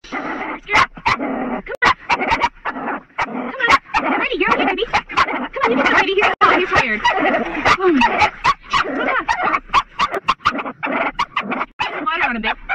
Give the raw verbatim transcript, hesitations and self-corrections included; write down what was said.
Come on. Come on. Ready, you're okay, baby. Come on, you can go, baby. You're, oh, you're tired. Oh, my God. Come on. Put some water on him, babe.